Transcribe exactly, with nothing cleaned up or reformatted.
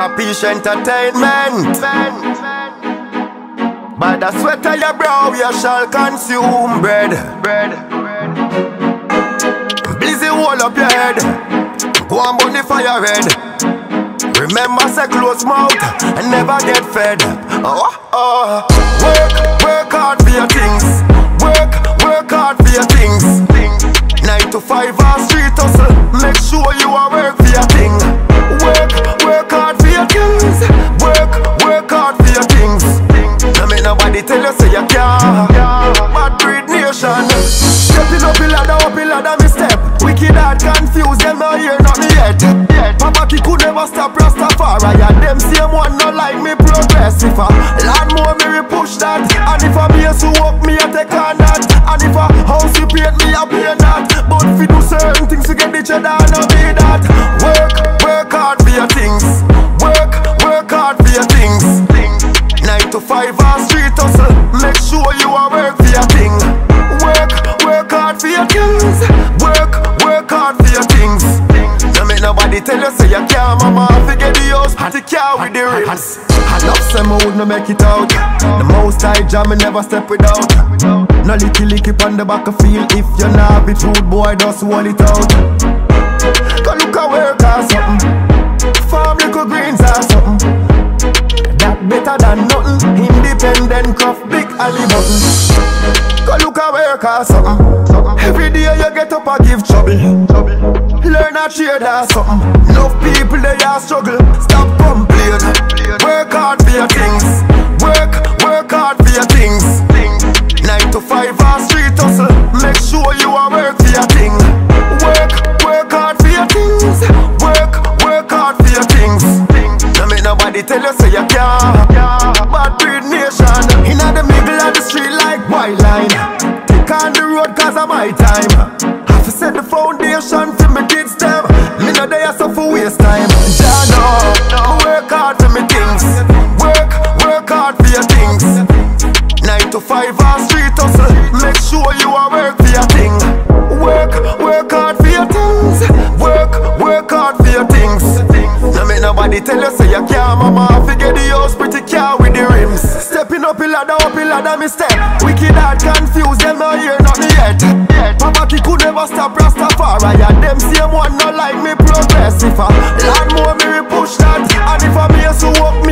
Kapeesh entertainment. By the sweat of your brow you shall consume bread. Bread. Busy hold up your head. Go and burn the fire red. Remember say close mouth and never get fed. Oh, oh. Work, work hard for your things. Work, work hard for your things. Nine to five or street hustle. Make sure you are work for your thing. Work, work hard for your things. Work, work hard for your things. No make nobody tell you say you can't. Bad breed nation. Stepping up the ladder, up the ladder me step. Wicked heart confused, them not hear nothing yet. Poverty could never stop Rastafari. And them same one not like me progress. If a land more me repush that. And if a base who walk me I take on that. And if a house you paint me I pay that. But if you do certain things to get the cheddar no be that. Work, work hard for your things. Work, work hard for your things. Nine to five or street hustle. Make sure you are work for your thing. Work, work hard for your things. Work, work hard for your things. No make nobody tell you say you can't. Mama forget the house, the car with the rims. I love some I would not make it out. The most I jam me never step without. No licky licky on the back of field. If you're not be rude boy just hold it out. Go look at work or something. Farm little greens or something. That better than nothing. Independent craft big alley button. Go look at work or something. Every day you get up and give trouble. Learn a trade or something. Enough people they are struggle. Stop complain. Work hard for your things. Work, work hard for your things. Nine to five or street hustle. Make sure you are work for your thing. Work, work hard for your things. Work, work hard for your things. No make nobody tell you say you can't. Bad breed nation. Inna the middle of the street like white line. Take on the road cause of my time. Have to set the foundation for me kids them. Me no there so for waste time. Jah know, work hard for me things. Work, work hard for your things. Nine to five or street hustle. Make sure you are work for your thing. Work, work hard for your things. Work, work hard for your things. No make nobody tell you say you can't. Mama forget the house pretty car with the rims. Stepping up the ladder, up the ladder me step. Wicked heart confused, them not hear nothing yet. Poverty could never stop Rastafari. And them same one not like me progress. If a land more me repush that. And if a base who walk